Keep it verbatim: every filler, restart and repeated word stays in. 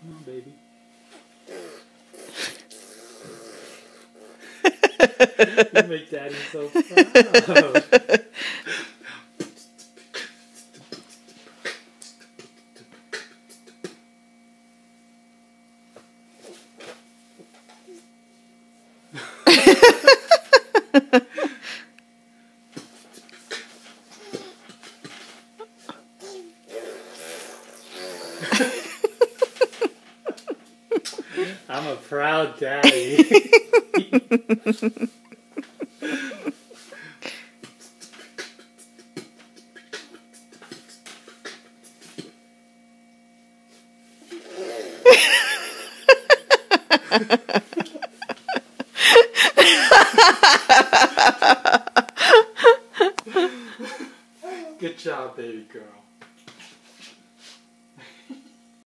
Come on, baby. You make Daddy so proud. I'm a proud daddy. Good job, baby girl.